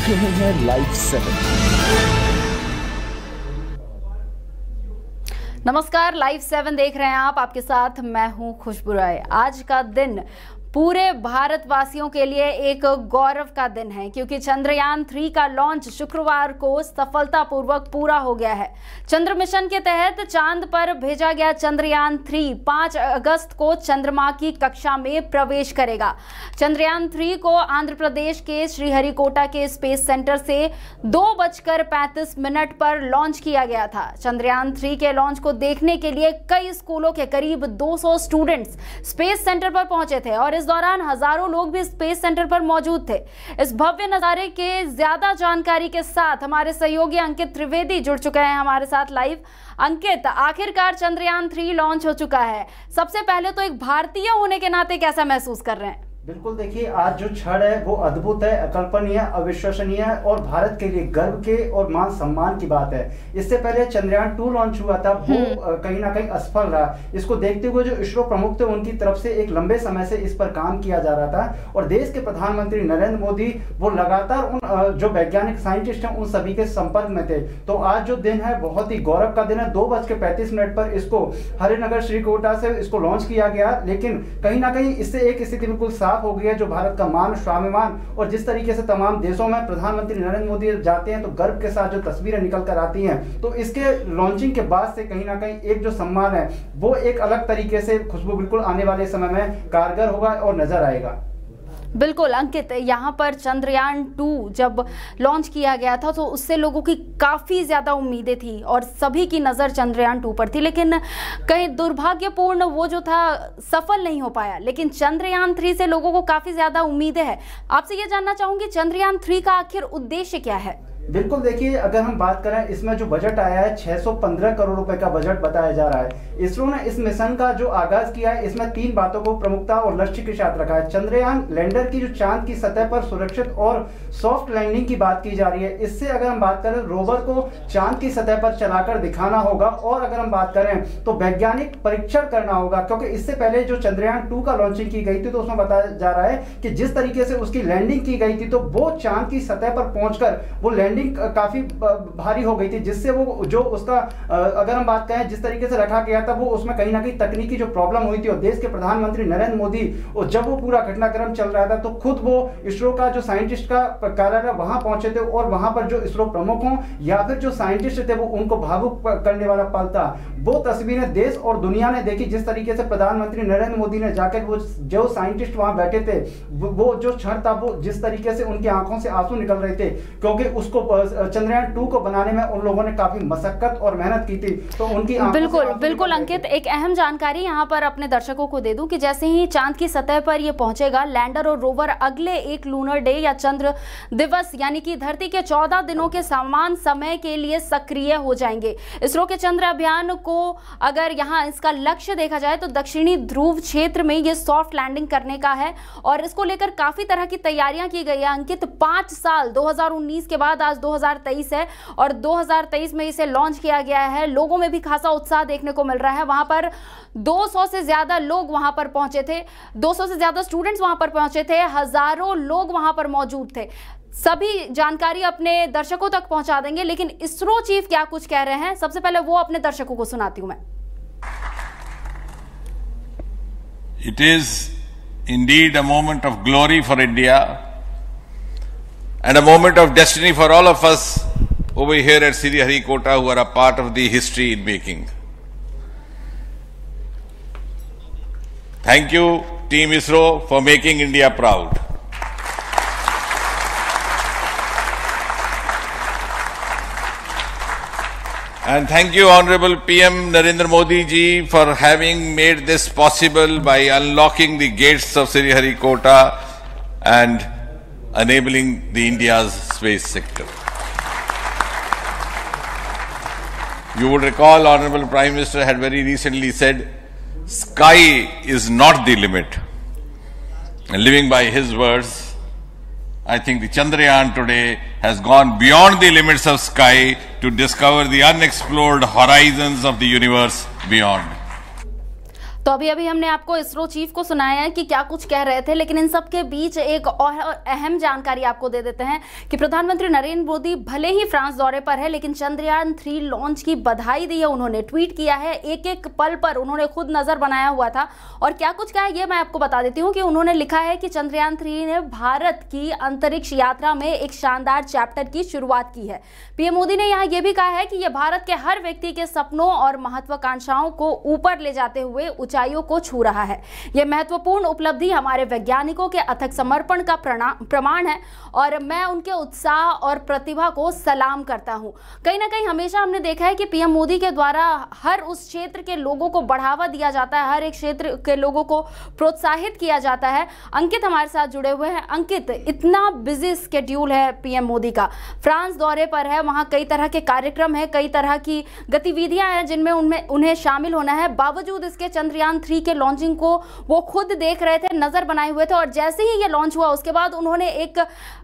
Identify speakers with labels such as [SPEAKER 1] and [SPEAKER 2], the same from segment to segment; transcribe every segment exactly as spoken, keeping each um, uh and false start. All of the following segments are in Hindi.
[SPEAKER 1] देख रहे हैं लाइव सेवन।
[SPEAKER 2] नमस्कार, लाइव सेवन देख रहे हैं आप। आपके साथ मैं हूं खुशबू राय। आज का दिन पूरे भारतवासियों के लिए एक गौरव का दिन है, क्योंकि चंद्रयान थ्री का लॉन्च शुक्रवार को सफलतापूर्वक पूरा हो गया है। चंद्र मिशन के तहत चांद पर भेजा गया चंद्रयान थ्री पाँच अगस्त को चंद्रमा की कक्षा में प्रवेश करेगा। चंद्रयान थ्री को आंध्र प्रदेश के श्रीहरिकोटा के स्पेस सेंटर से दो बजकर पैंतीस मिनट पर लॉन्च किया गया था। चंद्रयान थ्री के लॉन्च को देखने के लिए कई स्कूलों के करीब दो सौ स्टूडेंट्स स्पेस सेंटर पर पहुंचे थे और इस दौरान हजारों लोग भी स्पेस सेंटर पर मौजूद थे। इस भव्य नजारे के ज्यादा जानकारी के साथ हमारे सहयोगी अंकित त्रिवेदी जुड़ चुके हैं हमारे साथ लाइव। अंकित, आखिरकार चंद्रयान थ्री लॉन्च हो चुका है। सबसे पहले तो एक भारतीय होने के नाते कैसा महसूस कर रहे हैं?
[SPEAKER 3] बिल्कुल, देखिए आज जो क्षण है वो अद्भुत है, अकल्पनीय, अविश्वसनीय है और भारत के लिए गर्व के और मान सम्मान की बात है। इससे पहले चंद्रयान टू लॉन्च हुआ था, वो कहीं ना कहीं असफल रहा। इसको देखते हुए जो इसरो प्रमुख थे उनकी तरफ से एक लंबे समय से इस पर काम किया जा रहा था और देश के प्रधानमंत्री नरेंद्र मोदी वो लगातार उन जो वैज्ञानिक साइंटिस्ट हैं उन सभी के संपर्क में थे। तो आज जो दिन है बहुत ही गौरव का दिन है। दो बज के पैंतीस मिनट पर इसको हरिनगर श्रीकोटा से इसको लॉन्च किया गया, लेकिन कहीं ना कहीं इससे एक स्थिति बिल्कुल हो गई है जो भारत का मान, स्वाभिमान और जिस तरीके से तमाम देशों में प्रधानमंत्री नरेंद्र मोदी जाते हैं तो गर्व के साथ जो तस्वीरें निकल कर आती हैं, तो इसके लॉन्चिंग के बाद से कहीं ना कहीं एक जो सम्मान है वो एक अलग तरीके से खुशबू बिल्कुल आने वाले समय में कारगर होगा और नजर आएगा।
[SPEAKER 2] बिल्कुल अंकित, यहाँ पर चंद्रयान टू जब लॉन्च किया गया था तो उससे लोगों की काफ़ी ज़्यादा उम्मीदें थी और सभी की नज़र चंद्रयान टू पर थी, लेकिन कहीं दुर्भाग्यपूर्ण वो जो था सफल नहीं हो पाया। लेकिन चंद्रयान थ्री से लोगों को काफ़ी ज़्यादा उम्मीदें हैं। आपसे ये जानना चाहूँगी, चंद्रयान थ्री का आखिर उद्देश्य क्या है?
[SPEAKER 3] बिल्कुल, देखिए अगर हम बात करें इसमें जो बजट आया है छह सौ पंद्रह करोड़ रुपए का बजट बताया जा रहा है। इसरो ने इस मिशन का जो आगाज किया है इसमें तीन बातों को प्रमुखता और लक्ष्य के साथ रखा है। चंद्रयान लैंडर की जो चांद की सतह पर सुरक्षित और सॉफ्ट लैंडिंग की बात की जा रही है। इससे अगर हम बात करें रोवर को चांद की सतह पर चलाकर दिखाना होगा और अगर हम बात करें तो वैज्ञानिक परीक्षण करना होगा, क्योंकि इससे पहले जो चंद्रयान टू का लॉन्चिंग की गई थी तो उसमें बताया जा रहा है कि जिस तरीके से उसकी लैंडिंग की गई थी तो वो चांद की सतह पर पहुंचकर वो लैंडिंग काफी भारी हो गई थी, जिससे वो जो उसका अगर हम बात करें जिस तरीके से रखा गया था वो उसमें कहीं ना कहीं तकनीकी जो प्रॉब्लम हुई थी और देश के प्रधानमंत्री नरेंद्र मोदी और जब वो पूरा घटनाक्रम चल रहा था तो खुद वो इसरो का जो साइंटिस्ट का कार्यालय वहां पहुंचे थे और वहां पर जो इसरो प्रमुख हों या फिर जो साइंटिस्ट थे वो उनको भावुक करने वाला पल था। वो तस्वीरें देश और दुनिया ने देखी, जिस तरीके से प्रधानमंत्री नरेंद्र मोदी ने जाकर वो जो साइंटिस्ट वहां बैठे थे वो जो क्षण था वो जिस तरीके से उनकी आंखों से आंसू निकल रहे थे, क्योंकि उसको चंद्रयान टू को बनाने में उन लोगों ने काफी मशक्कत और मेहनत की थी। तो उनकी
[SPEAKER 2] बिल्कुल बिल्कुल अंकित, एक अहम जानकारी यहाँ पर अपने दर्शकों को दे दूं कि जैसे ही चांद की सतह पर ये पहुंचेगा, लैंडर और रोवर अगले एक लूनर डे या चंद्र दिवस यानी कि धरती के चौदह दिनों के समान समय के लिए सक्रिय हो जाएंगे। इसरो के चंद्र अभियान को अगर यहाँ इसका लक्ष्य देखा जाए तो दक्षिणी ध्रुव क्षेत्र में ये सॉफ्ट लैंडिंग करने का है और इसको लेकर काफी तरह की तैयारियां की गई है। अंकित, पांच साल दो हजार उन्नीस के बाद आज दो हजार तेईस है और दो हजार तेईस में इसे लॉन्च किया गया है। लोगों में भी खासा उत्साह देखने को मिल रहा है। वहां पर दो सौ से ज्यादा लोग वहां पर पहुंचे थे, दो सौ से ज्यादा स्टूडेंट्स वहां पर पहुंचे थे, हजारों लोग वहां पर मौजूद थे। सभी जानकारी अपने दर्शकों तक पहुंचा देंगे, लेकिन इसरो चीफ क्या कुछ कह रहे हैं सबसे पहले वो अपने दर्शकों को सुनाती हूं मैं।
[SPEAKER 4] It is indeed a moment of glory for India and a moment of destiny for all of us over here at Sriharikota who are a part of the history in making. Thank you, Team ISRO, for making India proud. And thank you, Honorable P M Narendra Modi ji, for having made this possible by unlocking the gates of Sriharikota and enabling the India's space sector. You would recall, Honorable Prime Minister had very recently said, sky is not the limit. And living by his words, I think the Chandrayaan today has gone beyond the limits of sky to discover the unexplored horizons of the universe beyond.
[SPEAKER 2] तो अभी अभी हमने आपको इसरो चीफ को सुनाया है कि क्या कुछ कह रहे थे, लेकिन इन सब के बीच एक और अहम जानकारी आपको दे देते हैं कि प्रधानमंत्री नरेंद्र मोदी भले ही फ्रांस दौरे पर है, लेकिन चंद्रयान थ्री लॉन्च की बधाई दी है उन्होंने, ट्वीट किया है, एक एक पल पर उन्होंने खुद नजर बनाया हुआ था। और क्या कुछ कहा है ये मैं आपको बता देती हूँ कि उन्होंने लिखा है कि चंद्रयान थ्री ने भारत की अंतरिक्ष यात्रा में एक शानदार चैप्टर की शुरुआत की है। पीएम मोदी ने यहाँ यह भी कहा है कि यह भारत के हर व्यक्ति के सपनों और महत्वाकांक्षाओं को ऊपर ले जाते हुए ऊंचाइयों को छू रहा है। यह महत्वपूर्ण उपलब्धि हमारे वैज्ञानिकों के अथक समर्पण का प्रमाण है और मैं उनके उत्साह और प्रतिभा को सलाम करता हूं। कहीं ना कहीं हमेशा हमने देखा है कि पीएम मोदी के द्वारा हर उस क्षेत्र के लोगों को बढ़ावा दिया जाता है, हर एक क्षेत्र के लोगों को प्रोत्साहित किया जाता है। अंकित हमारे साथ जुड़े हुए हैं। अंकित, इतना बिजी स्केड्यूल है पीएम मोदी का, फ्रांस दौरे पर है, वहां कई तरह के कार्यक्रम है, कई तरह की गतिविधियां हैं जिनमें उनमें उन्हें शामिल होना है। बावजूद इसके चंद्रयान थ्री के लॉन्चिंग को वो खुद देख रहे थे, नजर बनाए हुए थे और जैसे ही ये लॉन्च हुआ उसके बाद उन्होंने एक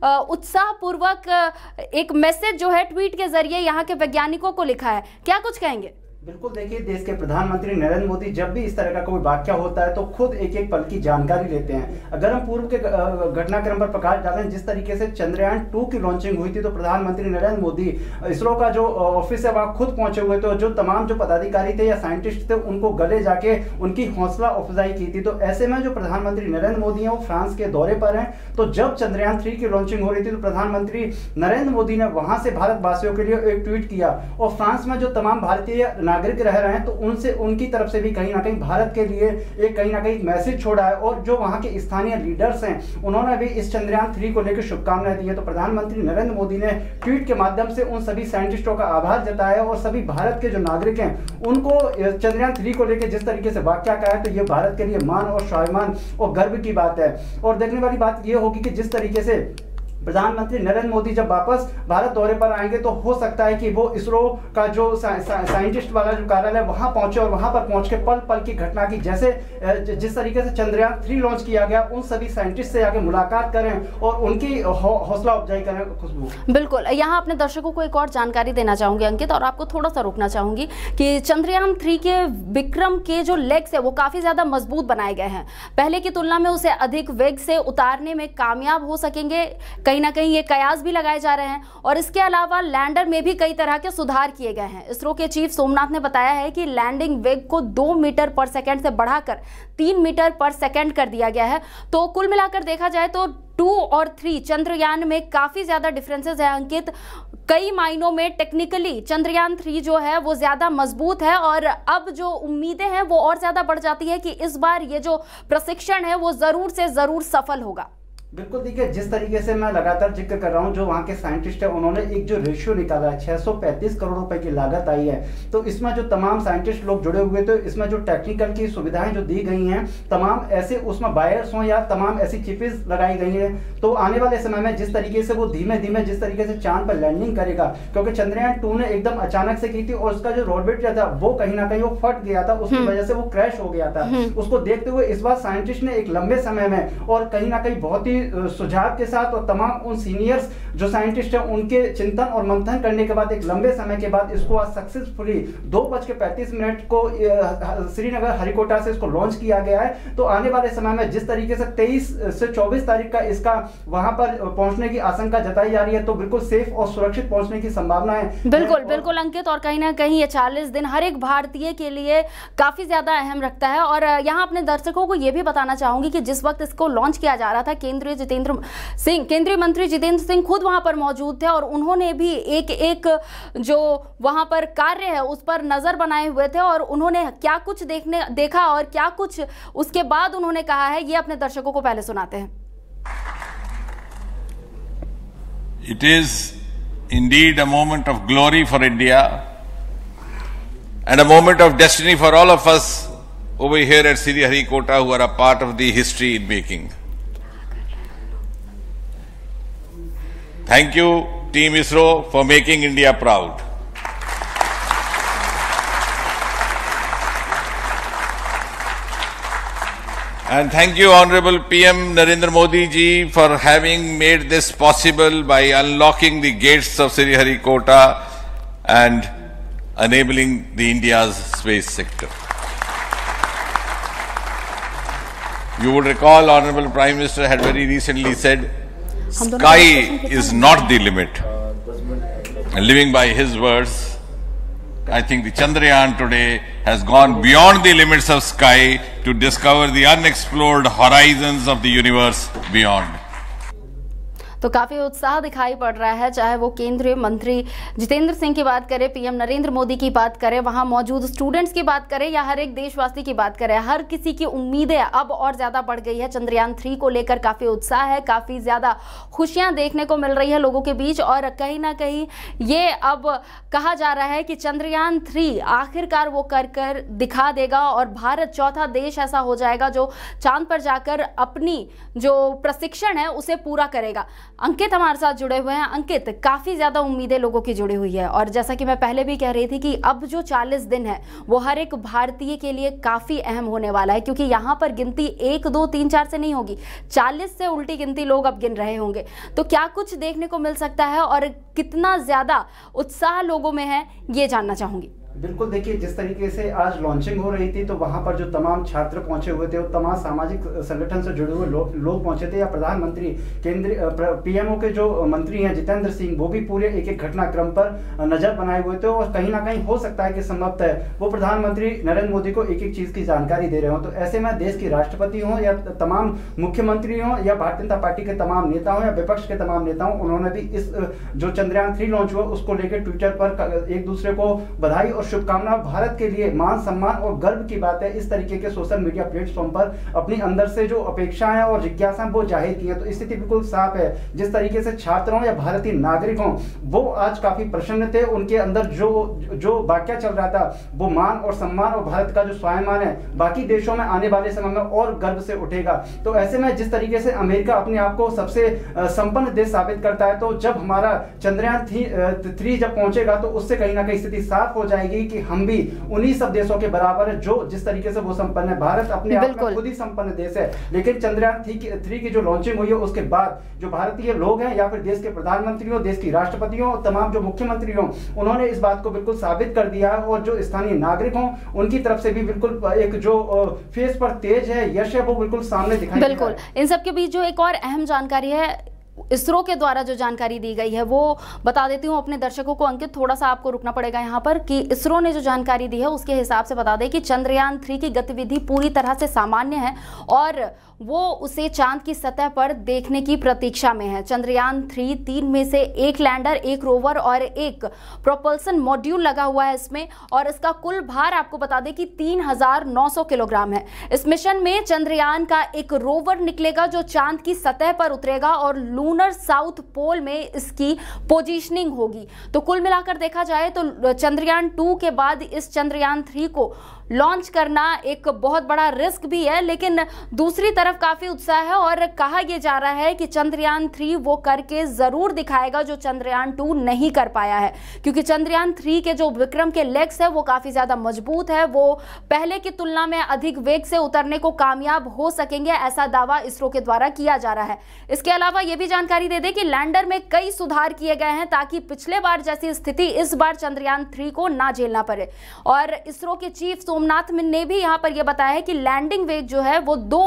[SPEAKER 2] उत्साहपूर्वक एक मैसेज जो है ट्वीट के जरिए यहाँ के वैज्ञानिकों को लिखा है। क्या कुछ कहेंगे?
[SPEAKER 3] बिल्कुल, देखिए, देश के प्रधानमंत्री नरेंद्र मोदी जब भी इस तरह का कोई वाकया होता है तो खुद एक एक पल की जानकारी लेते हैं। अगर हम पूर्व के घटनाक्रम पर प्रकाश डालें, जिस तरीके से चंद्रयान टू की लॉन्चिंग हुई थी तो प्रधानमंत्री नरेंद्र मोदी इसरो का जो ऑफिस है वहाँ खुद पहुंचे हुए थे, जो तमाम जो पदाधिकारी थे या साइंटिस्ट थे उनको गले जाके उनकी हौसला अफजाई की थी। तो ऐसे में जो प्रधानमंत्री नरेंद्र मोदी है वो फ्रांस के दौरे पर हैं, तो जब चंद्रयान थ्री की लॉन्चिंग हो रही थी तो प्रधानमंत्री नरेंद्र मोदी ने वहां से भारतवासियों के लिए एक ट्वीट किया और फ्रांस में जो तमाम भारतीय नागरिक रह रहे हैं तो उनसे उनकी तरफ से भी कहीं ना कहीं भारत के लिए एक कहीं ना कहीं मैसेज छोड़ा है और जो वहां के स्थानीय लीडर्स हैं उन्होंने भी इस चंद्रयान थ्री को लेकर शुभकामनाएं दी है। तो प्रधानमंत्री नरेंद्र मोदी ने ट्वीट के माध्यम से उन सभी साइंटिस्टों का आभार जताया और सभी भारत के जो नागरिक हैं उनको चंद्रयान थ्री को लेकर जिस तरीके से वाकया कहा है तो ये भारत के लिए मान और स्वाभिमान और गर्व की बात है। और देखने वाली बात यह होगी कि जिस तरीके से प्रधानमंत्री नरेंद्र मोदी जब वापस भारत दौरे पर आएंगे तो हो सकता है कि वो इसरो का जो साइंटिस्ट वाला जो कार्यालय वहां पहुंचे और वहां पर पहुंच के पल पल की घटना की, जैसे जिस तरीके से चंद्रयान थ्री लॉन्च किया गया, उन सभी साइंटिस्ट से आके मुलाकात करें और उनकी हौसला अफजाई करें। खुशबू,
[SPEAKER 2] बिल्कुल, यहाँ अपने दर्शकों को एक और जानकारी देना चाहूंगी अंकित, और आपको थोड़ा सा रोकना चाहूंगी कि चंद्रयान थ्री के विक्रम के जो लेग्स है वो काफी ज्यादा मजबूत बनाए गए हैं, पहले की तुलना में उसे अधिक वेग से उतारने में कामयाब हो सकेंगे। कहीं ना कहीं ये कयास भी लगाए जा रहे हैं और इसके अलावा लैंडर में भी कई तरह के सुधार किए गए हैं। इसरो के चीफ सोमनाथ ने बताया है कि लैंडिंग वेग को दो मीटर पर सेकंड से बढ़ाकर तीन मीटर पर सेकंड कर दिया गया है। तो कुल मिलाकर देखा जाए तो टू और थ्री चंद्रयान में काफी ज्यादा डिफरेंसेस है अंकित। कई मायनों में टेक्निकली चंद्रयान थ्री जो है वो ज्यादा मजबूत है और अब जो उम्मीदें हैं वो और ज्यादा बढ़ जाती है कि इस बार ये जो प्रशिक्षण है वो जरूर से जरूर सफल होगा।
[SPEAKER 3] बिल्कुल, देखिए, जिस तरीके से मैं लगातार जिक्र कर रहा हूं, जो वहां के साइंटिस्ट है उन्होंने एक जो रेशियो निकाला है, छह सौ पैंतीस करोड़ रुपए की लागत आई है, तो इसमें जो तमाम साइंटिस्ट लोग जुड़े हुए थे, इसमें जो टेक्निकल की सुविधाएं जो दी गई हैं, तमाम ऐसे उसमें बायर्स हों या तमाम ऐसी चिप्स लगाई गई हैं, तो आने वाले समय में जिस तरीके से वो धीमे धीमे जिस तरीके से चांद पर लैंडिंग करेगा, क्योंकि चंद्रयान टू ने एकदम अचानक से की थी और उसका जो रॉकेट जो था वो कहीं ना कहीं वो फट गया था, उसकी वजह से वो क्रैश हो गया था। उसको देखते हुए इस बार साइंटिस्ट ने एक लंबे समय में और कहीं ना कहीं बहुत ही सुझाव के साथ और तमाम उन सीनियर्स जो साइंटिस्ट हैं उनके चिंतन और मंथन करने के बाद एक लंबे समय के बाद इसको आज सक्सेसफुली दो बज के पैंतीस मिनट को श्रीनगर हरिकोटा से इसको लॉन्च किया गया है। तो आने वाले समय में जिस तरीके से तेईस से चौबीस तारीख का इसका वहां पर पहुंचने की आशंका जताई जा रही है, तो बिल्कुल सेफ और सुरक्षित पहुंचने की संभावना है।
[SPEAKER 2] बिल्कुल बिल्कुल अंकित, और कहीं ना कहीं ये चालीस दिन हर एक भारतीय के लिए काफी ज्यादा अहम रखता है। और यहाँ अपने दर्शकों को यह भी बताना चाहूंगी कि जिस वक्त इसको लॉन्च किया जा रहा था, केंद्रीय जितेंद्र सिंह केंद्रीय मंत्री जितेंद्र सिंह खुद वहां पर मौजूद थे और उन्होंने भी एक एक जो वहां पर कार्य है उस पर नजर बनाए हुए थे और उन्होंने क्या कुछ देखने देखा और क्या कुछ उसके बाद उन्होंने कहा है, ये अपने दर्शकों को पहले सुनाते हैं।
[SPEAKER 4] It is indeed a moment of glory for India and a moment of destiny for all of us over here at Sriharikota who are a part of the history in making. Thank you, Team ISRO, for making India proud. And thank you, Honorable P M Narendra Modi ji, for having made this possible by unlocking the gates of Sriharikota and enabling the India's space sector. You would recall Honorable Prime Minister had very recently said, sky is not the limit. And living by his words, I think the Chandrayaan today has gone beyond the limits of sky to discover the unexplored horizons of the universe beyond.
[SPEAKER 2] तो काफी उत्साह दिखाई पड़ रहा है, चाहे वो केंद्रीय मंत्री जितेंद्र सिंह की बात करें, पीएम नरेंद्र मोदी की बात करें, वहां मौजूद स्टूडेंट्स की बात करें या हर एक देशवासी की बात करें, हर किसी की उम्मीदें अब और ज्यादा बढ़ गई है। चंद्रयान थ्री को लेकर काफी उत्साह है, काफी ज्यादा खुशियां देखने को मिल रही है लोगों के बीच और कहीं ना कहीं ये अब कहा जा रहा है कि चंद्रयान थ्री आखिरकार वो कर कर दिखा देगा और भारत चौथा देश ऐसा हो जाएगा जो चांद पर जाकर अपनी जो प्रशिक्षण है उसे पूरा करेगा। अंकित हमारे साथ जुड़े हुए हैं। अंकित, काफी ज्यादा उम्मीदें लोगों की जुड़ी हुई है और जैसा कि मैं पहले भी कह रही थी कि अब जो चालीस दिन है वो हर एक भारतीय के लिए काफी अहम होने वाला है, क्योंकि यहाँ पर गिनती एक दो तीन चार से नहीं होगी, चालीस से उल्टी गिनती लोग अब गिन रहे होंगे। तो क्या कुछ देखने को मिल सकता है और कितना ज्यादा उत्साह लोगों में है, ये जानना चाहूंगी।
[SPEAKER 3] बिल्कुल, देखिए जिस तरीके से आज लॉन्चिंग हो रही थी तो वहां पर जो तमाम छात्र पहुंचे हुए थे और तमाम सामाजिक संगठन से जुड़े हुए लो, लोग पहुंचे थे, या प्रधानमंत्री केंद्रीय पीएमओ के जो मंत्री हैं जितेंद्र सिंह, वो भी पूरे एक एक घटनाक्रम पर नजर बनाए हुए थे और कहीं ना कहीं हो सकता है कि संभवतः वो प्रधानमंत्री नरेंद्र मोदी को एक एक चीज की जानकारी दे रहे हो। तो ऐसे में देश के राष्ट्रपति हों या तमाम मुख्यमंत्री हों या भारतीय जनता पार्टी के तमाम नेता हों या विपक्ष के तमाम नेता हों, उन्होंने भी इस जो चंद्रयान थ्री लॉन्च हुआ उसको लेकर ट्विटर पर एक दूसरे को बधाई और शुभकामना। भारत के लिए मान सम्मान और गर्व की बात है इस तरीके के सोशल मीडिया प्लेटफॉर्म पर अपनी अंदर से जो अपेक्षाएं और जिज्ञासाएं वो जाहिर की है। तो स्थिति बिल्कुल साफ है, जिस तरीके से छात्रों या भारतीय नागरिक हों वो आज काफी प्रसन्न थे, उनके अंदर जो जो वाक्य चल रहा था वो मान और सम्मान और भारत का जो स्वाभिमान है बाकी देशों में आने वाले समय में और गर्व से उठेगा। तो ऐसे में जिस तरीके से अमेरिका अपने आप को सबसे संपन्न देश साबित करता है, तो जब हमारा चंद्रयान थ्री जब पहुंचेगा तो उससे कहीं ना कहीं स्थिति साफ हो जाएगी कि हम भी उन्हीं सब देशों के बराबर है जो जिस तरीके से वो संपन्न है। भारत अपने आप में खुद ही संपन्न देश है, लेकिन चंद्रयान थ्री की जो लॉन्चिंग हुई है उसके बाद जो भारतीय लोग हैं या फिर देश के प्रधानमंत्री हो, देश की राष्ट्रपति हो, तमाम जो मुख्यमंत्री हो, उन्होंने इस बात को बिल्कुल साबित कर दिया है और जो स्थानीय नागरिक हो उनकी तरफ से भी बिल्कुल एक जो फेस पर तेज है, यश है, वो बिल्कुल सामने दिखाई
[SPEAKER 2] बिल्कुल। इन सबके बीच जो एक और अहम जानकारी है, इसरो के द्वारा जो जानकारी दी गई है वो बता देती हूँ अपने दर्शकों को। अंकित, थोड़ा सा आपको रुकना पड़ेगा यहाँ पर कि इसरो ने जो जानकारी दी है उसके हिसाब से बता दें कि चंद्रयान थ्री की गतिविधि पूरी तरह से सामान्य है और वो उसे चांद की सतह पर देखने की प्रतीक्षा में है। चंद्रयान थ्री तीन में से एक लैंडर, एक रोवर और एक प्रोपल्सन मॉड्यूल लगा हुआ है इसमें और इसका कुल भार आपको बता दें कि तीन हजार नौ सौ किलोग्राम है। इस मिशन में चंद्रयान का एक रोवर निकलेगा जो चांद की सतह पर उतरेगा और लूनर साउथ पोल में इसकी पोजीशनिंग होगी। तो कुल मिलाकर देखा जाए तो चंद्रयान टू के बाद इस चंद्रयान थ्री को लॉन्च करना एक बहुत बड़ा रिस्क भी है, लेकिन दूसरी तरफ काफी उत्साह है और कहा यह जा रहा है कि चंद्रयान थ्री वो करके जरूर दिखाएगा जो चंद्रयान टू नहीं कर पाया है, क्योंकि चंद्रयान थ्री के जो विक्रम के लेग्स है वो काफी ज्यादा मजबूत है, वो पहले की तुलना में अधिक वेग से उतरने को कामयाब हो सकेंगे, ऐसा दावा इसरो के द्वारा किया जा रहा है। इसके अलावा यह भी जानकारी दे दे कि लैंडर में कई सुधार किए गए हैं ताकि पिछले बार जैसी स्थिति इस बार चंद्रयान थ्री को ना झेलना पड़े। और इसरो के चीफ सोमनाथ ने भी यहां पर यह बताया है कि लैंडिंग वेग जो है वो दो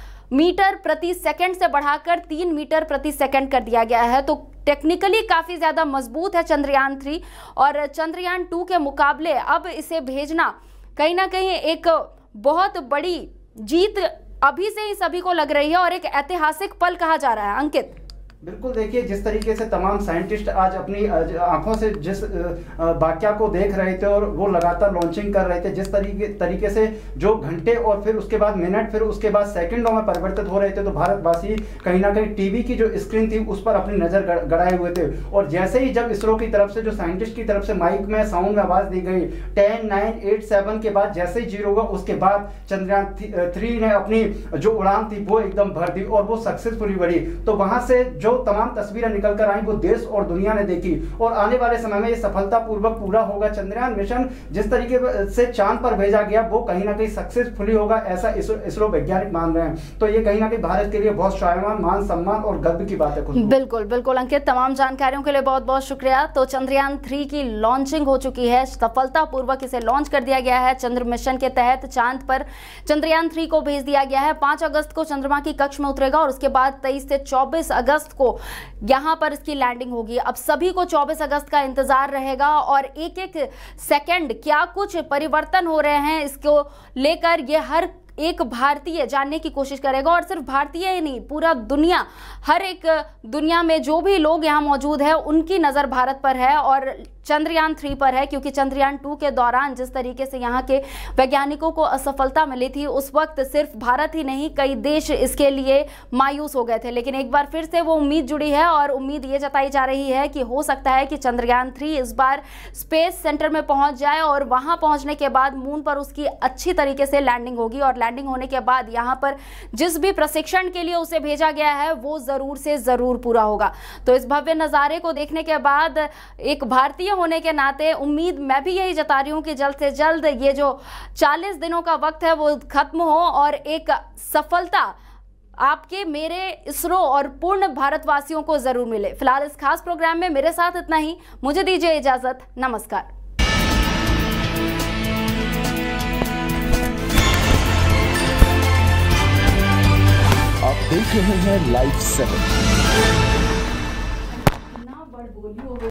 [SPEAKER 2] मीटर प्रति सेकंड से बढ़ाकर तीन मीटर प्रति सेकंड कर दिया गया है। तो टेक्निकली काफी ज्यादा मजबूत है चंद्रयान थ्री और चंद्रयान टू के मुकाबले अब इसे भेजना कहीं ना कहीं एक बहुत बड़ी जीत अभी से ही सभी को लग रही है और एक ऐतिहासिक पल कहा जा रहा है। अंकित,
[SPEAKER 3] बिल्कुल, देखिए जिस तरीके से तमाम साइंटिस्ट आज अपनी आंखों से जिस वाक्या को देख रहे थे और वो लगातार लॉन्चिंग कर रहे थे, जिस तरीके तरीके से जो घंटे और फिर उसके बाद मिनट फिर उसके बाद सेकंडों में परिवर्तित हो रहे थे, तो भारतवासी कहीं ना कहीं टीवी की जो स्क्रीन थी उस पर अपनी नजर गड़ाए हुए थे। और जैसे ही जब इसरो की तरफ से जो साइंटिस्ट की तरफ से माइक में साउंड में आवाज दी गई टेन नाइन एट सेवन के बाद जैसे ही जीरो हुआ उसके बाद चंद्रयान थ्री ने अपनी जो उड़ान थी वो एकदम भर दी और वो सक्सेसफुली बढ़ी। तो वहां से जो जो तमाम तस्वीरें निकल कर आई वो देश और दुनिया ने देखी और आने वाले समय में ये सफलतापूर्वक पूरा होगा। चंद्रयान मिशन जिस तरीके से चांद पर भेजा गया वो कहीं ना कहीं सक्सेसफुली होगा, ऐसा इसरो वैज्ञानिक मान रहे हैं। तो ये कहीं ना कहीं भारत के लिए बहुत स्वाभिमान, मान सम्मान और गर्व की बात है।
[SPEAKER 2] बिल्कुल बिल्कुल अंकित, तमाम जानकारियों के लिए बहुत बहुत शुक्रिया। तो चंद्रयान थ्री की लॉन्चिंग हो चुकी है, सफलतापूर्वक इसे लॉन्च कर दिया गया है। चंद्र मिशन के तहत चांद पर चंद्रयान थ्री को भेज दिया गया है। पांच अगस्त को चंद्रमा की कक्ष में उतरेगा और उसके बाद तेईस से चौबीस अगस्त को यहां पर इसकी लैंडिंग होगी। अब सभी को चौबीस अगस्त का इंतजार रहेगा और एक एक सेकंड क्या कुछ परिवर्तन हो रहे हैं इसको लेकर ये हर एक भारतीय जानने की कोशिश करेगा। और सिर्फ भारतीय ही नहीं, पूरा दुनिया, हर एक दुनिया में जो भी लोग यहाँ मौजूद है उनकी नज़र भारत पर है और चंद्रयान थ्री पर है, क्योंकि चंद्रयान टू के दौरान जिस तरीके से यहाँ के वैज्ञानिकों को असफलता मिली थी उस वक्त सिर्फ भारत ही नहीं कई देश इसके लिए मायूस हो गए थे। लेकिन एक बार फिर से वो उम्मीद जुड़ी है और उम्मीद ये जताई जा रही है कि हो सकता है कि चंद्रयान थ्री इस बार स्पेस सेंटर में पहुंच जाए और वहां पहुंचने के बाद मून पर उसकी अच्छी तरीके से लैंडिंग होगी और लैंडिंग होने के बाद यहाँ पर जिस भी प्रशिक्षण के लिए उसे भेजा गया है वो जरूर से जरूर पूरा होगा। तो इस भव्य नज़ारे को देखने के बाद एक भारतीय होने के नाते उम्मीद मैं भी यही जता रही हूं कि जल्द से जल्द ये जो चालीस दिनों का वक्त है वो खत्म हो और एक सफलता आपके, मेरे, इसरो और पूर्ण भारतवासियों को जरूर मिले। फिलहाल इस खास प्रोग्राम में मेरे साथ इतना ही, मुझे दीजिए इजाजत, नमस्कार।
[SPEAKER 1] आप देख रहे हैं लाइव सेवन।